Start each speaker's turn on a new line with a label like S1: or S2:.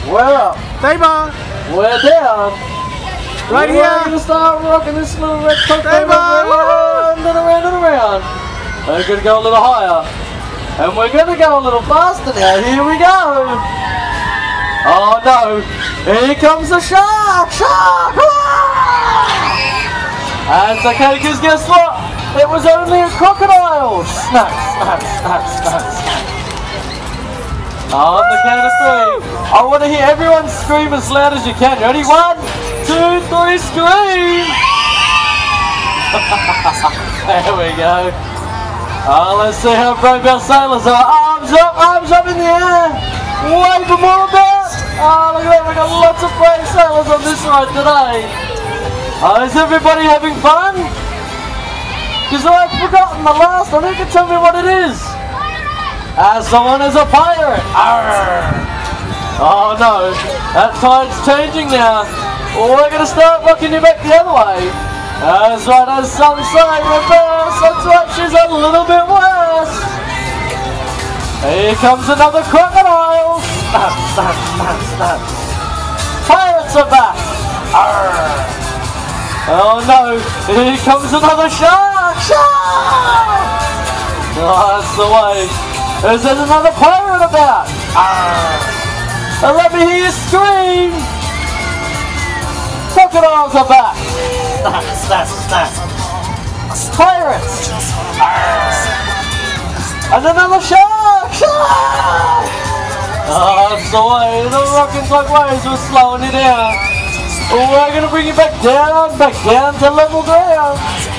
S1: We're up.
S2: Stay by.
S1: We're down.
S2: Right
S1: We're
S2: here.
S1: gonna start rocking this little red coat
S2: Stay by.
S1: around and around and around. We're gonna go a little higher. And we're gonna go a little faster now. Here we go. Oh no. Here comes the shark. Shark. And it's okay, because guess what? It was only a crocodile. Snap, snap, snap, snap, snap. On the count of 3. I want to hear everyone scream as loud as you can. Ready? 1, 2, 3, scream! There we go. Oh, let's see how brave our sailors are. Arms up in the air. Wave them all about. Oh, look at that. We've got lots of brave sailors on this ride today. Oh, is everybody having fun? Because I've forgotten the last one. Who can tell me what it is? Someone is a pirate! Arr. Oh no, that tide's changing now. We're going to start rocking you back the other way. That's right, as some say, reverse. That's right, she's a little bit worse. Here comes another crocodile. Snap, snap, snap, snap. Pirates are back. Arr. Oh no, here comes another shark. Shark! Oh, that's the way. There's another pirate about! And let me hear you scream! Crocodiles are back! Snap, snap, snap! Pirates! And another shark! Shark! Oh, that's the way. The rocking like waves were slowing you down. We're going to bring you back down to level ground.